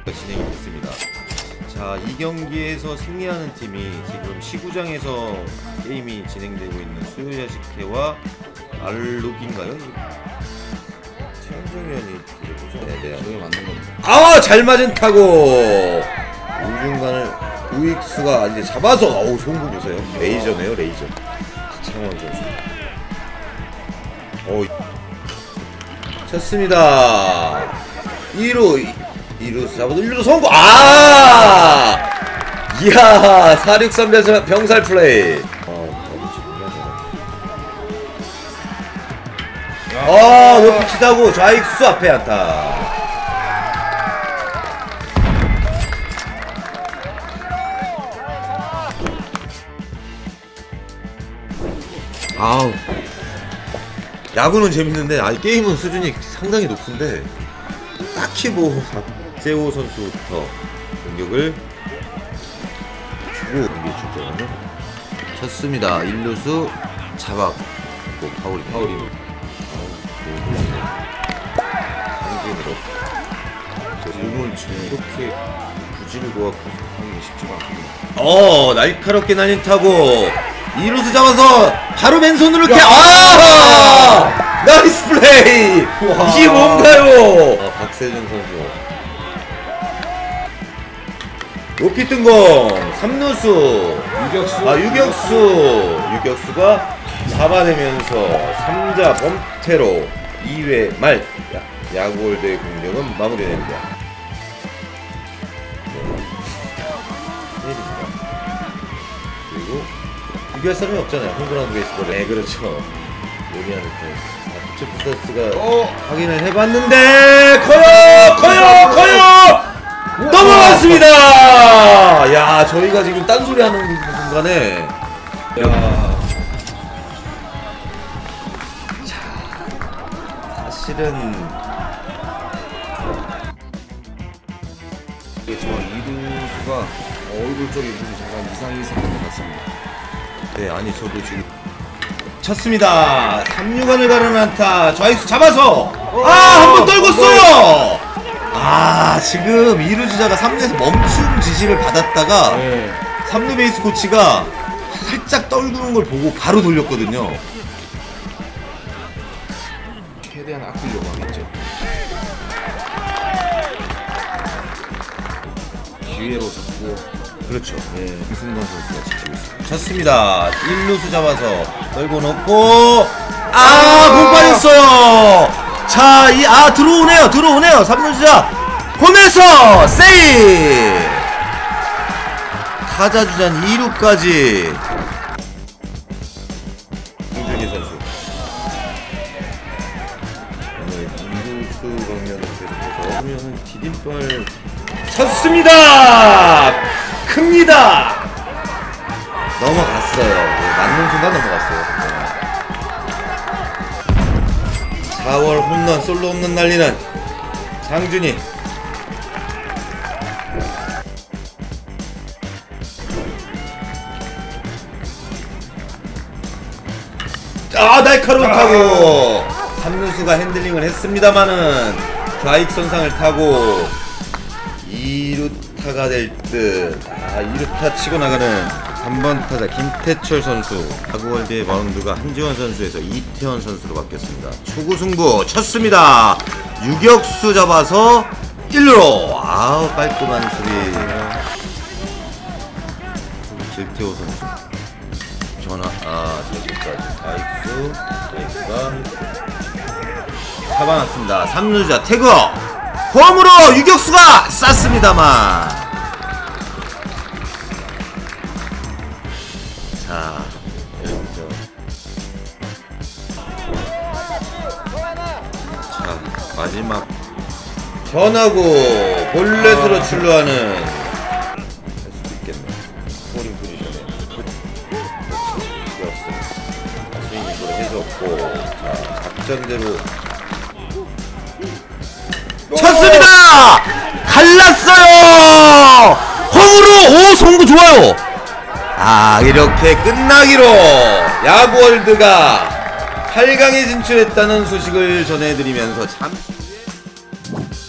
진행이 됐습니다. 자, 이 경기에서 승리하는 팀이 지금 시구장에서 게임이 진행되고 있는 수요야식회와 알룩인가요? 최현정 위원이 보죠? 네네, 저게 맞는 겁니다. 아, 잘 맞은 타고 우중간을 우익수가 이제 잡아서, 어우, 송구 보세요. 레이저네요, 레이저. 창원 선수. 쳤습니다. 2루 잡아도 1루 성공! 아! 이야, 463 병살 플레이. 높이 치다고 좌익수 앞에 안타. 아우, 야구는 재밌는데 게임은 수준이 상당히 높은데 딱히 뭐 박재호 선수부터 공격을 주고 경기 출전하는 쳤습니다. 1루수 잡았고 파울입니다. 상진으로 오늘 이렇게 부진과 구속하는 게 쉽지가 않군요. 날카롭게 날린 타고 2루수 잡아서 바로 맨손으로 이렇게 나이스 플레이! 와. 이게 뭔가요? 박세준 선수 높이 뜬 공 3루수 유격수가 잡아내면서 3자 범퇴로 2회 말 야구월드의 공격은 마무리됩니다. 그리고 비교할 사람이 없잖아요. 홈그라운드 베이스볼에. 네, 그렇죠. 요리하는 때 부처프스가 확인을 해봤는데 커요 넘어갔습니다. 야, 저희가 지금 딴소리 하는 순간에 사실은 저 이루수가 얼굴 쪽에 무슨 잠깐 이상이 생긴 것 같습니다. 네, 아니 저도 지금 쳤습니다. 3루간을 가르는 안타. 좌익수 잡아서 한 번 떨궜어요. 지금 2루 주자가 3루에서 멈춤 지시를 받았다가 3루 베이스 코치가 살짝 떨구는 걸 보고 바로 돌렸거든요. 최대한 아끼려고 하겠죠. 기회로 잡고. 그렇죠. 이승관 선수가 지키고 있습니다. 쳤습니다. 1루수 잡아서 떨고 놓고 공 빠졌어요. 자, 들어오네요. 3루 주자 홈에서 세이브. 타자 주자는 2루까지. 홍준기 선수 오늘 2루수 방면을 계속해서 하면은 디딤발 쳤습니다. 큽니다. 넘어갔어요. 맞는 순간 넘어갔어요. 4월 홈런 솔로 홈런 날리는 장준희. 날카로운 타고 3루수가 핸들링을 했습니다만은 좌익선상을 타고 2루타가 될 듯. 2루타 치고 나가는 3번 타자 김태철 선수. 야구월드의 마운드가 한지원 선수에서 이태원 선수로 바뀌었습니다. 초구 승부 쳤습니다. 유격수 잡아서 1루로. 깔끔한 수비. 길태호 선수 저기까지 좌익수가 잡아놨습니다. 3루자 태그 홈으로 유격수가 쐈습니다만. 자, 여기서 마지막 변하고 볼넷으로 출루하는 할 수도 있겠네. 스코링 포지션에 스윙으로 해줬고, 자, 작전대로 쳤습니다! 갈랐어요! 홈으로! 송구 좋아요! 이렇게 끝나기로 야구월드가 8강에 진출했다는 소식을 전해드리면서 잠시